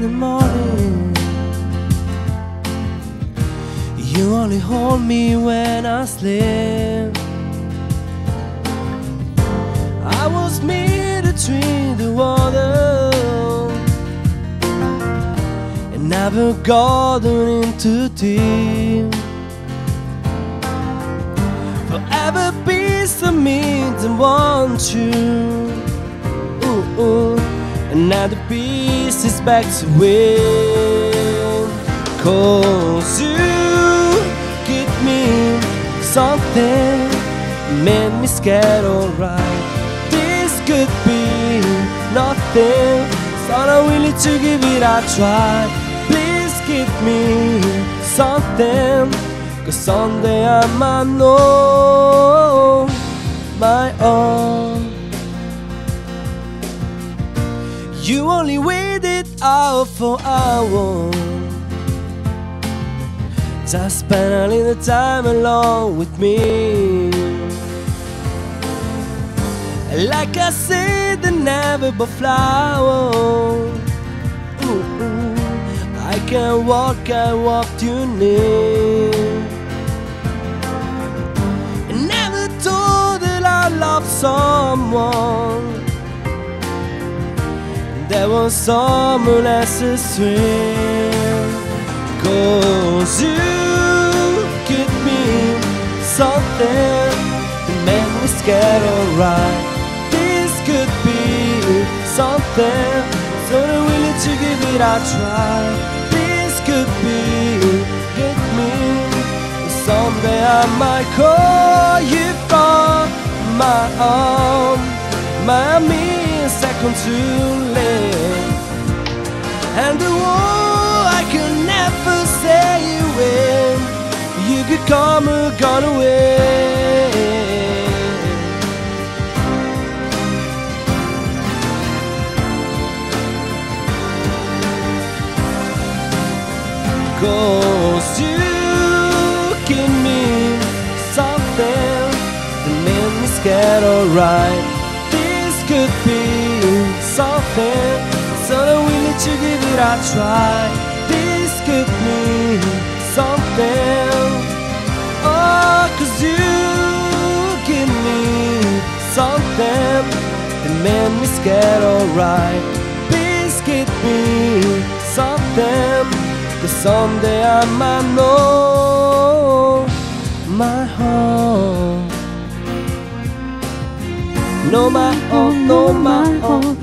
the morning. You only hold me when I sleep. I was made between the water and never gotten into deep. Forever piece of me that want you, another piece is back to win. 'Cause you give me something, made me scared, alright. This could be nothing, so I'm willing to give it a try. Please give me something, 'cause someday I might know my own. You only waited out for hours, just spend a little time alone with me. Like I said, the never but flower. I can walk, I walked you near. I never thought that I loved someone, there was someone else's dream. 'Cause you give me something that made me scared, alright. This could be something, so I'm willing to give it a try. This could be, get me, someday I might call you from my own. Miami, second to live, and the war I could never say you in. You could come or gone away. 'Cause you give me something that made me scared, alright. This could be something, so I'm willing to give it a try. This could be something, oh, 'cause you give me something that made me scared, alright. This could be something, 'cause someday I might know my home. Know my own, know my own.